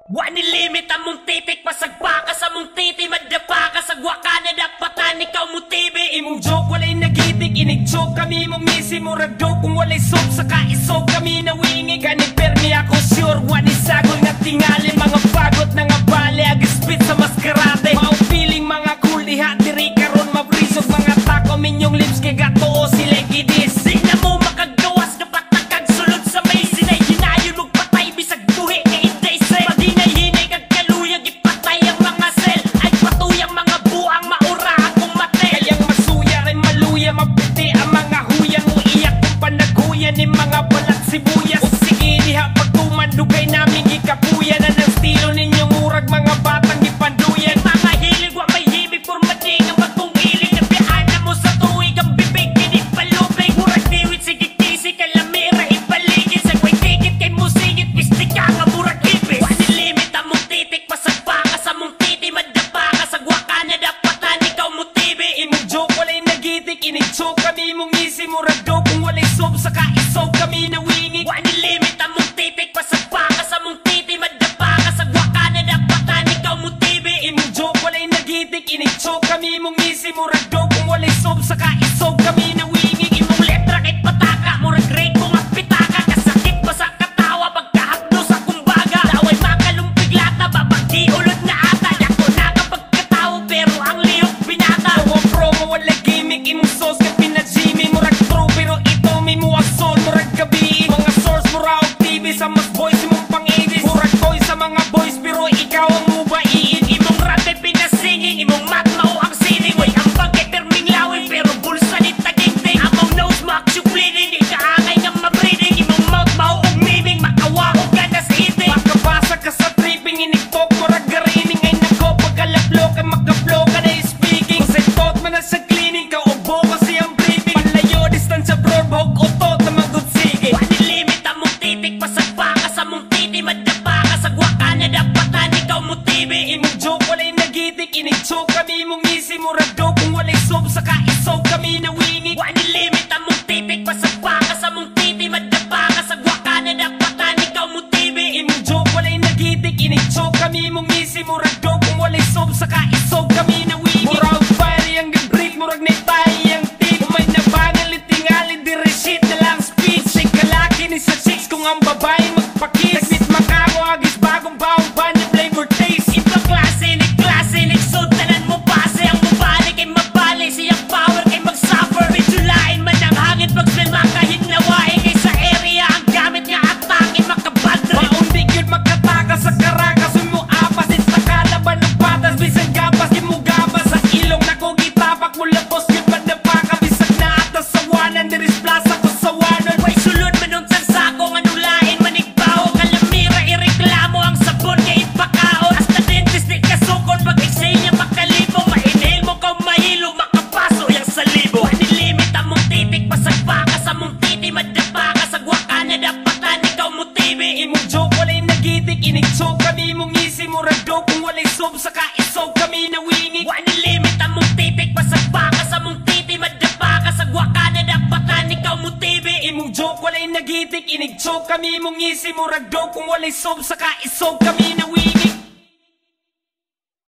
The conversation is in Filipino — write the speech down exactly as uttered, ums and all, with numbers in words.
Wa ni limit among titik, pasagpa ka sa mong titi, madapa ka sa gwa na dapatan, ikaw mo tibi. Imong joke walay nagitik, inig-joke kami mong misi, murag dope kung walay soap, saka isog kami na wingi. Ganit permi ako sure, wa ni sagol nga tingali, mga bagot na nga bali, ag-spit sa maskarate. Mao feeling mga cool, diha diri karon mabrisog, mga tako minyong lips kay gato o sila gidis. Di na mo makagawas na patakag sulod sa may sinay, hinayon mong patay bisag buhi kay inday say. Maginay hinay kag kaluyag ipatay ang mga sel, ay patuyang mga buang maura akong matel. Kayang masuya rin maluya, mapiti ang mga huyan mo, iyak kung panaghuyan ni mga balat sibuyas. O sige diha pagtuman dugay namin ikapuyan na ng stilo ninyong murag mga batang ipanduyan. Mga hilig wa may hibig pormading ang batong ilig, nabihan na mo sa tuwig ang bibig kinig palubig. Murag diwit sige kisi kalamira ipaligid, sa kway tigit kay musigit pistik ka nga murag hibis. Wa ni limit ang mong titik, pasagpa ka sa mong titi, madapa ka sa gwa na dapatan, ikaw mo tibi. Imong joke walay nagitik, inig-joke kami mong isi, murag dope kung walay soap, saka isog kami na wingi. Wa ni limit ang mong titik, pasagpa ka sa mong titi, madapa ka sa gwa na dapatan, ikaw mo tibi. Imong joke walay nagitik, inig-joke kami mong isi, murag dope kung walay soap, saka isog kami na wingi. Imong letra kay pataka, murag grade kung ang pitaka, kasakit pa sa katawa pagkahakdo sa kumbaga. Daway makalumpig lata, babagdi ulod na ata, yako na kapag katawa pero ang liyok binata. Ang promo wala gimmick, imong sauce kay pinajimi, murag true pero ito may muwag soul, murag gabi. Mga source mura og T V sa mas boys, imong pang-edis, murag toy sa mga boys pero ikaw ang mubaiin. Imong rate pinasingin, imong mat mao ang sining, way ang bagay terming lawin pero bulsa ni taging-ting. Among nose max you bleeding, di kaangay nga mabreeding, imong mouth mao og miming, makawao ka na sa iting. Makabasa ka sa tripping, inig-talk murag garining, ay nako pagkalaplo ka magka-flow ka na speaking. Say thought man na sa cleaning, ka ubo kasi ang breathing, panlayo distansya broad bahog utot na magudsige. Wa ni limit ang mong titik, pasagpa ka sa mong titi, madapa ka sa gwa na dapatan, ikaw mo tibi. Imong joke walay nagitik, inig-joke kami mong isi, murag dope kung walay soap, saka isog kami na wingi. Wa ni limit ang mong titik, pasagpa ka sa mong titi, madapa ka sa gwa na dapatan, ikaw mo tibi. Imong joke walay nagitik, inig-joke kami mong isi, murag dope kung walay soap, saka isog kami na wingi. Murag fire ang break, murag netay ang tip, may nabangal itingali diri shit na lang speed. Say kalaki ni sa chicks kung ang babae magpakis, nagmit makako agis bagong baong ban ni flavor taste. Ibang klase ni klase, nagsud tanan mo pase, ang mabali kay mabali, siyang power kay mag-suffer. Medyo lain man ang hangin pag may makahit na wae, kay sa area ang gamit nga atake makabadre. Maundik yun magkataka sa karakas, mo apas is nakalaban ng patas, bisang gapas di mo gabas sa ilong na kong itapak mo lapos yun madapaka, bisag na atas sa wanan diris plaza ko sa wanon. Way sulod manong sansako nga nulain manigbaw, kalamira ireklamo ang sabon kay ipakaon. Hasta dentist di kasukon pag exhale niya makalibo, ma-inhale mo kau mahilo makapaso yang sa libo. Wa ni limit ang mong titik, pasagpa ka sa mong titi, madapa ka sa gwa na dapatan, ikaw mo tibi. Imong joke walay nagitik, inig-joke kami mong isi, murag dope kung walay soap, saka isog kami na wingi. Wa ni limit ang mong titik, pasagpa ka sa mong titi, madapa ka sa gwa na dapatan, ikaw mo tibi. Imong joke walay nagitik, inig-joke kami mong isi, murag dope kung walay soap, saka isog kami na wingi.